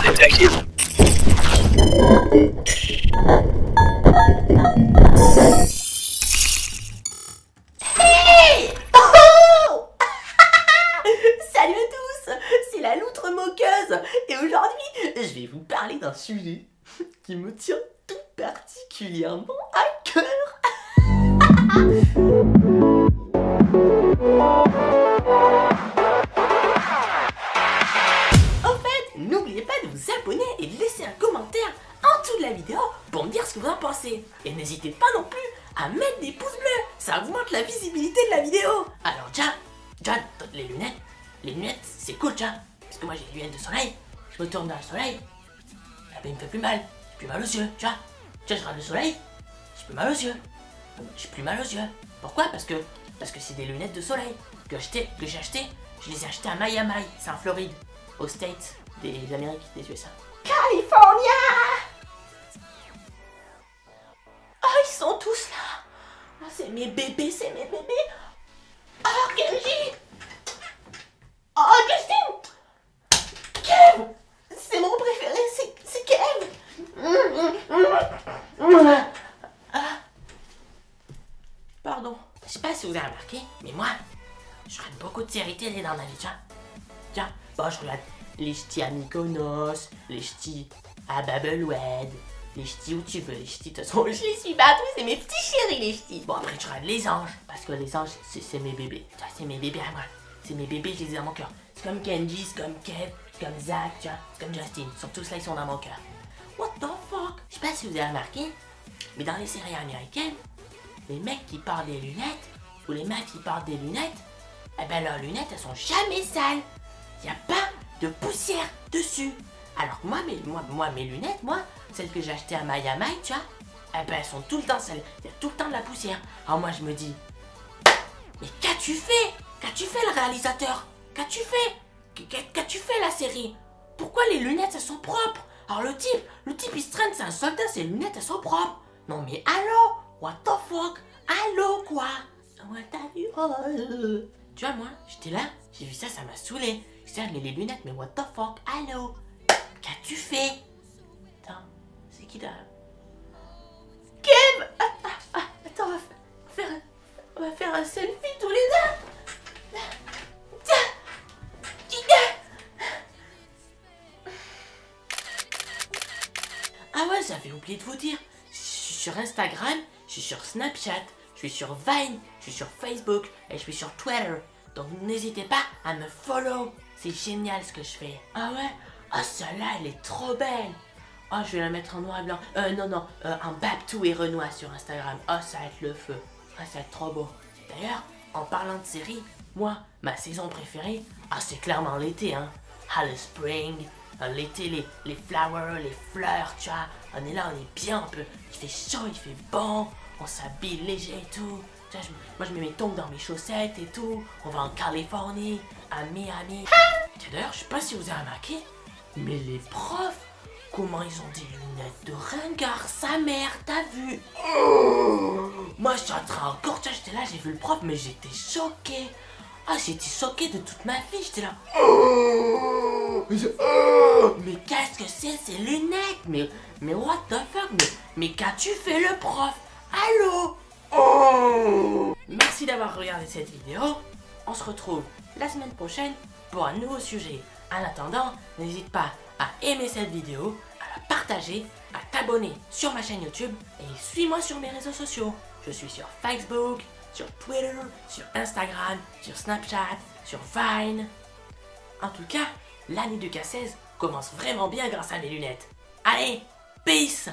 detected. Hey oh Salut à tous, c'est la loutre moqueuse et aujourd'hui, je vais vous parler d'un sujet qui me tient tout particulièrement à cœur. En fait, n'oubliez pas de vous abonner et de laisser un commentaire en dessous de la vidéo pour me dire ce que vous en pensez. Et n'hésitez pas non plus à mettre des pouces bleus, ça augmente la visibilité de la vidéo. Alors John, les lunettes c'est cool John, parce que moi j'ai des lunettes de soleil, je me tourne dans le soleil, et ben il me fait plus mal, j'ai plus mal aux yeux, tu vois, je regarde le soleil, j'ai plus mal aux yeux, Pourquoi? Parce que c'est des lunettes de soleil que j'ai acheté, je les ai achetées à Miami, c'est en Floride, aux States, des Amériques, des USA. California! Oh, ils sont tous là! Oh, c'est mes bébés! Oh, Kenji! Oh, Justin! Kev! C'est mon préféré, c'est Kev! Pardon. Je sais pas si vous avez remarqué, mais moi, je regarde beaucoup de séries télé dans ma vie, tiens. Bon, je regarde les ch'tis à Mykonos, les ch'tis à Babelwed, les ch'tis où tu veux, les ch'tis, de toute façon, je les suis pas tous, c'est mes petits chéris, les ch'tis. Bon, après, je regarde les anges, parce que les anges, c'est mes bébés. Tu vois, c'est mes bébés à moi. C'est mes bébés, je les ai dans mon cœur. C'est comme Kenji, c'est comme Kev, c'est comme Zach, tu vois, c'est comme Justin. Ils sont tous là, ils sont dans mon cœur. What the fuck? Je sais pas si vous avez remarqué, mais dans les séries américaines, les mecs qui portent des lunettes, ou les meufs qui portent des lunettes, eh ben leurs lunettes, elles sont jamais sales. Y a pas de poussière dessus. Alors que moi, mes lunettes, celles que j'ai achetées à Miami, tu vois, eh ben elles sont tout le temps sales. Il y a tout le temps de la poussière. Alors moi, je me dis, mais qu'as-tu fait? Qu'as-tu fait le réalisateur? Qu'as-tu fait? Qu'as-tu fait la série? Pourquoi les lunettes, elles sont propres? Alors le type, il se traîne, c'est un soldat, ses lunettes, elles sont propres. Non mais allô? What the fuck? Allô quoi? What have you all? Tu vois, moi, j'étais là, j'ai vu ça, ça m'a saoulé. J'étais là, mais les lunettes, mais what the fuck? Allô? Qu'as-tu fait? Attends, c'est qui là? Kev! Attends, on va faire un selfie tous les deux. Ah ouais, j'avais oublié de vous dire. Je suis sur Instagram, je suis sur Snapchat, je suis sur Vine, je suis sur Facebook et je suis sur Twitter. Donc n'hésitez pas à me follow. C'est génial ce que je fais. Ah ouais? Ah celle-là, elle est trop belle. Oh, je vais la mettre en noir et blanc. Non, en Babtou et Renoir sur Instagram. Oh, ça va être le feu. Ah, ça va être trop beau. D'ailleurs, en parlant de série, moi, ma saison préférée, c'est clairement l'été, hein. Le spring, l'été, les flowers, les fleurs, tu vois. On est là, on est bien un peu. Il fait chaud, il fait bon. On s'habille léger et tout. Tu vois, moi, je mets mes tongs dans mes chaussettes et tout. On va en Californie, à Miami. D'ailleurs, je sais pas si vous avez remarqué, mais les profs, comment ils ont des lunettes de ringard, sa mère, t'as vu? Moi, je suis en train encore, tu vois, j'étais là, j'ai vu le prof, mais j'étais choqué. J'étais choqué de toute ma vie, j'étais là. Mais qu'est-ce que c'est ces lunettes? Mais what the fuck? Mais qu'as-tu fait le prof? Allô? Merci d'avoir regardé cette vidéo. On se retrouve la semaine prochaine pour un nouveau sujet. En attendant, n'hésite pas à aimer cette vidéo, à la partager, à t'abonner sur ma chaîne YouTube et suis-moi sur mes réseaux sociaux. Je suis sur Facebook, sur Twitter, sur Instagram, sur Snapchat, sur Vine. En tout cas, l'année du K16 commence vraiment bien grâce à mes lunettes. Allez, peace!